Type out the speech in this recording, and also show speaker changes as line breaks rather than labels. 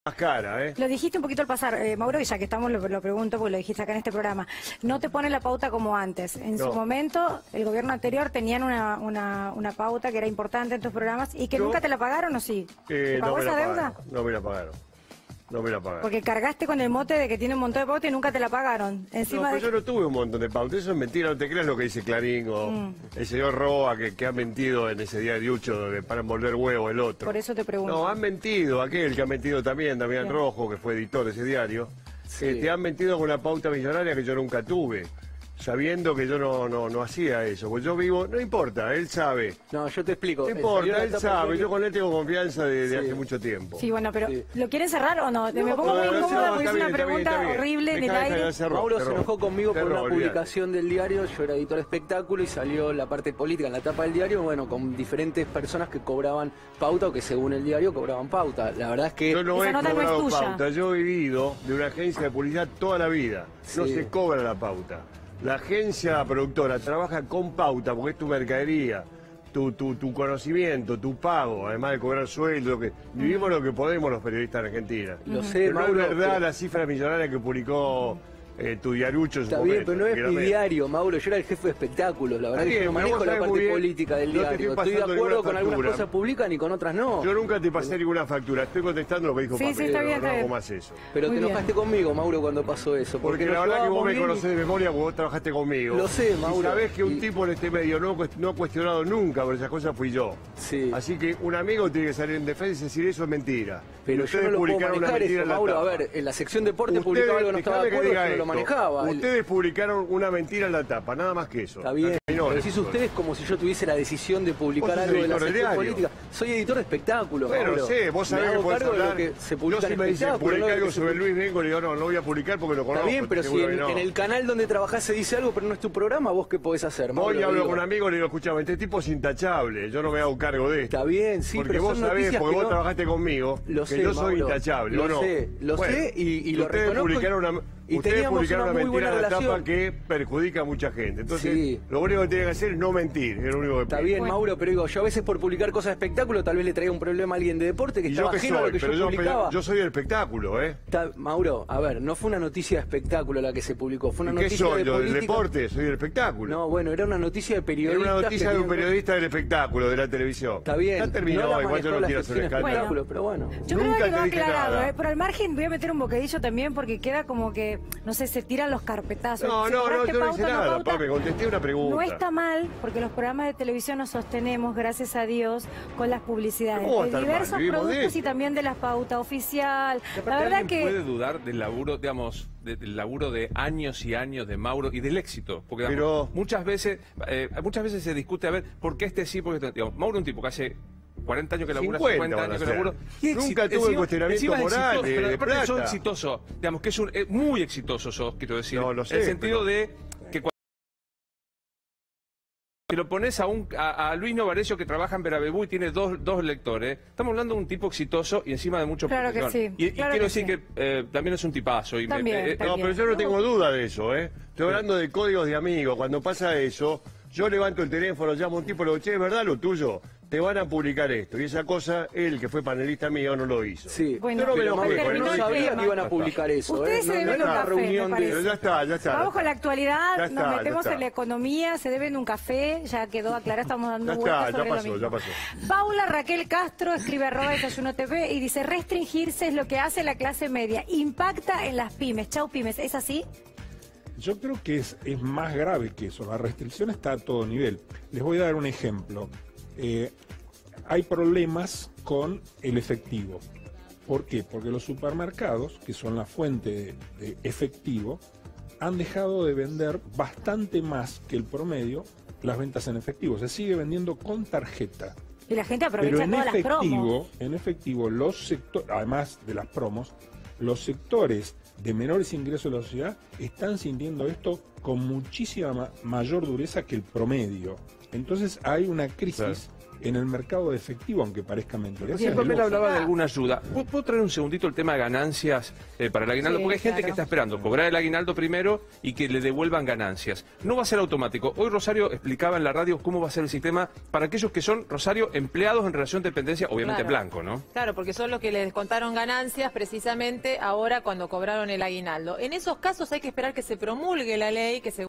más cara, ¿eh?
Lo dijiste un poquito al pasar, Mauro, y ya que estamos lo pregunto porque lo dijiste acá en este programa. No te pone la pauta como antes. En su momento, el gobierno anterior tenían una pauta que era importante en tus programas y que nunca te la pagaron, ¿o sí? ¿Te pagó esa deuda?
No me la pagaron. No me la pagaron.
Porque cargaste con el mote de que tiene un montón de pauta y nunca te la pagaron. Encima
yo no tuve un montón de pauta. Eso es mentira, no te creas lo que dice Clarín o el señor Roa que ha mentido en ese día de Diucho para envolver huevo el otro.
Por eso te pregunto.
No, han mentido. Aquel que ha mentido también, Damián Rojo, que fue editor de ese diario.
Sí.
Te han mentido con una pauta millonaria que yo nunca tuve. Sabiendo que yo no hacía eso, pues yo vivo, no importa, él sabe.
No, yo te explico.
No importa, él sabe, yo con él tengo confianza de hace mucho tiempo.
Sí, bueno, pero ¿lo quieren cerrar o no? Me pongo muy incómoda porque es una pregunta horrible en el aire.
Mauro se enojó conmigo por una publicación del diario, yo era editor de espectáculo y salió la parte política en la tapa del diario, bueno, con diferentes personas que cobraban pauta o que según el diario cobraban pauta. La verdad es que...
Yo no he cobrado pauta, yo he vivido de una agencia de publicidad toda la vida, no se cobra la pauta. La agencia productora trabaja con pauta porque es tu mercadería, tu conocimiento, tu pago, además de cobrar sueldo. Vivimos lo que podemos los periodistas en Argentina.
Lo sé,
pero
Mauro,
no es verdad la cifra millonaria que publicó tu diarucho en su momento.
Está bien, pero no es mi diario, Mauro. Yo era el jefe de espectáculos. La verdad es que no manejo la parte política del diario. Estoy de acuerdo con algunas cosas publican y con otras no.
Yo nunca te pasé ninguna factura. Estoy contestando lo que dijo Pamela.
Sí, está bien,
no hago más eso.
Pero te enojaste conmigo, Mauro, cuando pasó eso.
Porque la verdad que vos me conocés de memoria porque vos trabajaste conmigo.
Lo sé, Mauro.
Y sabés que un tipo en este medio no ha cuestionado nunca por esas cosas fui yo.
Sí.
Así que un amigo tiene que salir en defensa y decir eso es mentira.
Pero yo no lo puedo manejar eso, Mauro. A ver, en la sección deporte publicaba algo que no estaba de acuerdo, yo no lo manejaba.
Ustedes publicaron una mentira en la tapa, nada más que eso.
Está bien, pero decís ustedes como si yo tuviese la decisión de publicar algo de la sección política. Soy editor de espectáculos,
Bueno,
Mauro.
sé, vos sabés que podés hablar.
Que se publica
yo si me dicen publicar algo sobre Luis Vengo, le digo, no voy a publicar porque lo conozco.
Está bien, pero si en el canal donde trabajás se dice algo, pero no es tu programa, ¿vos qué podés hacer, Mauro?
Voy y hablo con un amigo y le digo, escuchame, este tipo es intachable, yo no me hago cargo de esto.
Está bien, sí,
porque
pero
vos sabés, porque vos trabajaste conmigo, que yo soy intachable, ¿o no?
Lo sé y lo reconozco.
Ustedes publicaron una mentira en la tapa que perjudica a mucha gente. Entonces, lo único que tienen que hacer es no mentir. Es lo único que
está bien, Mauro, pero digo, yo a veces por publicar cosas de espectáculo tal vez le traiga un problema a alguien de deporte que estaba ajeno a lo que yo publicaba.
Yo soy del espectáculo, ¿eh?
Mauro, a ver, no fue una noticia de espectáculo la que se publicó, fue una noticia de política.
¿Del deporte? Soy del espectáculo.
No, bueno, era una noticia de periodista.
Era una noticia de un periodista del espectáculo, de la televisión.
Está bien.
Ya terminó, igual yo no quiero hacer
escándalo, pero bueno.
Yo creo que quedó aclarado, pero al margen voy a meter un bocadillo también porque queda como que, no sé, se tiran los carpetazos.
No, yo no hice nada, me contesté una pregunta.
No está mal, porque los programas de televisión nos sostenemos, gracias a Dios, con las publicidades de diversos productos y también de la pauta oficial. La verdad que
puede dudar del laburo, digamos, del laburo de años y años de Mauro y del éxito, porque digamos, muchas veces se discute a ver por qué este sí, porque digamos, Mauro es un tipo que hace 40 años que labura, 50 años que labura.
Nunca tuve cuestionamiento moral de plata.
Sos exitoso, digamos que es muy exitoso sos, quiero decir.
No, lo sé,
en el sentido de que cuando lo pones a Luis Novarecio que trabaja en Verabebú y tiene dos lectores, estamos hablando de un tipo exitoso y encima de mucho
profesión. Que sí.
Y quiero decir que también es un tipazo. Y
también.
No, pero yo no tengo duda de eso, ¿eh? Estoy hablando de códigos de amigos. Cuando pasa eso, yo levanto el teléfono, llamo a un tipo y le digo, che, ¿es verdad lo tuyo? Te van a publicar esto. Y esa cosa, él, que fue panelista mío, no lo hizo.
Sí,
bueno,
pero no sabía que iban a publicar eso.
Ustedes se deben un café, me
pero ya está.
Vamos con la actualidad, nos metemos en la economía, se deben un café, ya quedó aclarado, estamos dando vueltas sobre lo mismo.
Ya pasó.
Paula Raquel Castro escribe @Desayuno TV y dice, restringirse es lo que hace la clase media, impacta en las pymes. Chau pymes, ¿es así?
Yo creo que es más grave que eso. La restricción está a todo nivel. Les voy a dar un ejemplo. Hay problemas con el efectivo. ¿Por qué? Porque los supermercados, que son la fuente de efectivo, han dejado de vender bastante más que el promedio las ventas en efectivo. Se sigue vendiendo con tarjeta.
Y la gente aprovecha todas las promos.
En efectivo, los sectores, además de las promos, los sectores de menores ingresos de la sociedad están sintiendo esto con muchísima mayor dureza que el promedio. Entonces hay una crisis en el mercado de efectivo, aunque parezca mentira.
Siempre me hablaba de alguna ayuda. ¿Puedo traer un segundito el tema de ganancias para el aguinaldo? Porque hay gente que está esperando cobrar el aguinaldo primero y que le devuelvan ganancias. No va a ser automático. Hoy Rosario explicaba en la radio cómo va a ser el sistema para aquellos que son, Rosario, empleados en relación de dependencia, obviamente blanco, ¿no?
Claro, porque son los que les descontaron ganancias precisamente ahora cuando cobraron el aguinaldo. En esos casos hay que esperar que se promulgue la ley, que se